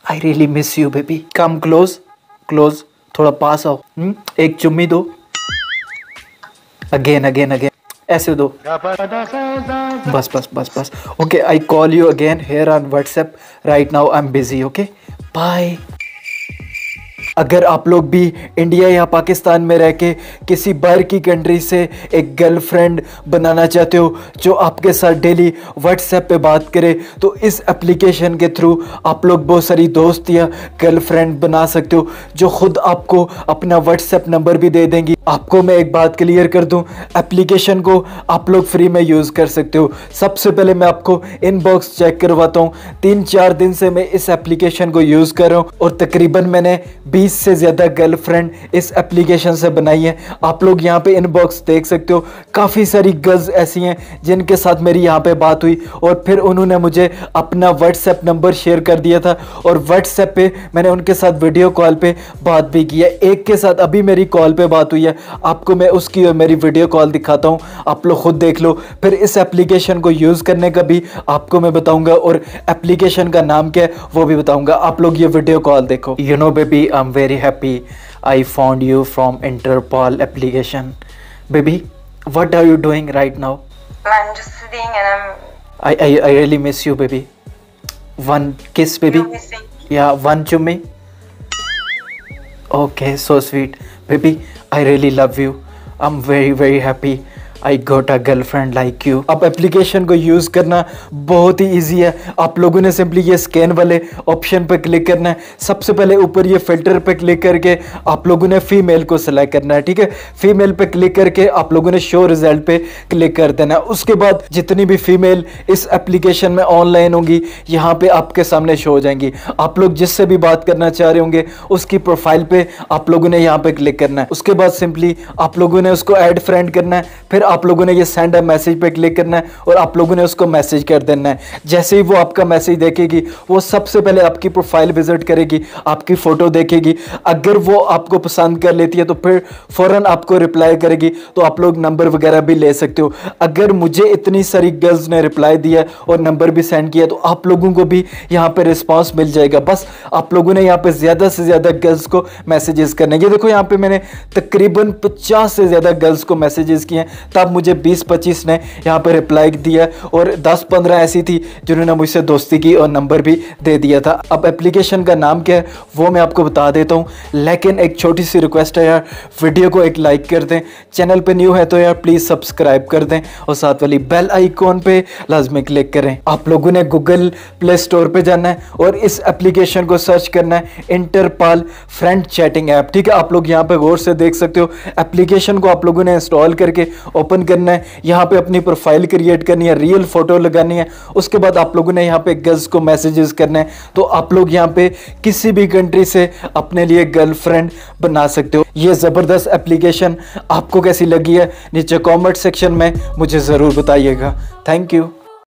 I really miss you baby. Come close close, थोड़ा पास आओ। एक चुम्मी दो। अगेन अगेन अगेन, ऐसे दो। बस बस बस बस। Okay, I call you again here on WhatsApp right now, I am busy. Okay bye. अगर आप लोग भी इंडिया या पाकिस्तान में रह के किसी बाहर की कंट्री से एक गर्लफ्रेंड बनाना चाहते हो जो आपके साथ डेली व्हाट्सएप पे बात करे, तो इस एप्लीकेशन के थ्रू आप लोग बहुत सारी दोस्त या गर्लफ्रेंड बना सकते हो जो खुद आपको अपना व्हाट्सएप नंबर भी दे देंगी। आपको मैं एक बात क्लियर कर दूं, एप्लीकेशन को आप लोग फ्री में यूज़ कर सकते हो। सबसे पहले मैं आपको इनबॉक्स चेक करवाता हूँ। 3-4 दिन से मैं इस एप्लीकेशन को यूज़ कर रहा हूँ और तकरीबन मैंने 20 से ज़्यादा गर्लफ्रेंड इस एप्लीकेशन से बनाई है। आप लोग यहाँ पे इनबॉक्स देख सकते हो, काफ़ी सारी गर्ल्स ऐसी हैं जिनके साथ मेरी यहाँ पे बात हुई और फिर उन्होंने मुझे अपना व्हाट्सएप नंबर शेयर कर दिया था और व्हाट्सएप पे मैंने उनके साथ वीडियो कॉल पे बात भी की है। एक के साथ अभी मेरी कॉल पे बात हुई है, आपको मैं उसकी और मेरी वीडियो कॉल दिखाता हूँ, आप लोग खुद देख लो। फिर इस एप्लीकेशन को यूज़ करने का भी आपको मैं बताऊँगा और एप्लीकेशन का नाम क्या है वो भी बताऊँगा। आप लोग ये वीडियो कॉल देखो। You know baby, I am very happy I found you from Interpol application. Baby, what are you doing right now? I'm just sitting and I really miss you, baby. One kiss, baby. I'm missing. Yeah, one chummy. Okay, so sweet. Baby, I really love you. I'm very happy I got a girlfriend like you. अब application को use करना बहुत ही easy है। आप लोगों ने simply ये scan वाले ऑप्शन पे क्लिक करना है। सबसे पहले ऊपर ये फिल्टर पे क्लिक करके आप लोगों ने फीमेल को सिलेक्ट करना है, ठीक है। फीमेल पे क्लिक करके आप लोगों ने शो रिजल्ट पे क्लिक कर देना है। उसके बाद जितनी भी फीमेल इस एप्लीकेशन में ऑनलाइन होंगी यहाँ पे आपके सामने शो हो जाएंगी। आप लोग जिससे भी बात करना चाह रहे होंगे उसकी प्रोफाइल पे आप लोगों ने यहाँ पे क्लिक करना है। उसके बाद सिंपली आप लोगों ने उसको ऐड फ्रेंड करना है। फिर आप लोगों ने ये सेंड अ मैसेज पे क्लिक करना है और आप लोगों ने उसको मैसेज कर देना है। जैसे ही वो आपका मैसेज देखेगी वो सबसे पहले आपकी प्रोफाइल विजिट करेगी, आपकी फ़ोटो देखेगी। अगर वो आपको पसंद कर लेती है तो फिर फ़ौरन आपको रिप्लाई करेगी, तो आप लोग नंबर वगैरह भी ले सकते हो। अगर मुझे इतनी सारी गर्ल्स ने रिप्लाई दिया और नंबर भी सेंड किया तो आप लोगों को भी यहाँ पे रिस्पांस मिल जाएगा। बस आप लोगों ने यहाँ पे ज़्यादा से ज़्यादा गर्ल्स को मैसेजेस करने। ये देखो यहाँ पे मैंने तकरीबन 50 से ज़्यादा गर्ल्स को मैसेजेस किए हैं, तब मुझे 20-25 ने यहाँ पे रिप्लाई दिया और 10-15 ऐसी थी जिन्होंने मुझसे दोस्ती की और नंबर भी दे दिया था। अब एप्लीकेशन का नाम क्या है वो मैं आपको बता देता हूँ, लेकिन एक छोटी सी रिक्वेस्ट है यार, वीडियो को एक लाइक कर दें, चैनल पे न्यू है तो यार प्लीज़ सब्सक्राइब कर दें और साथ वाली बेल आइकॉन पे लाजमी क्लिक करें। आप लोगों ने गूगल प्ले स्टोर पे जाना है और इस एप्लीकेशन को सर्च करना है इंटरपॉल फ्रेंड चैटिंग ऐप, ठीक है। आप लोग यहाँ पे गौर से देख सकते हो, एप्लीकेशन को आप लोगों ने इंस्टॉल करके ओपन करना है। यहाँ पे अपनी प्रोफाइल क्रिएट करनी है, रियल फोटो लगानी है। उसके बाद आप लोगों ने यहाँ पे गर्ल्स को मैसेजेस करना है। तो आप लोग यहाँ पे किसी भी कंट्री से अपने लिए गर्लफ्रेंड बना सकते हो। ये ज़बरदस्त एप्लीकेशन आपको कैसी लगी है नीचे कमेंट सेक्शन में मुझे ज़रूर बताइएगा। Thank you.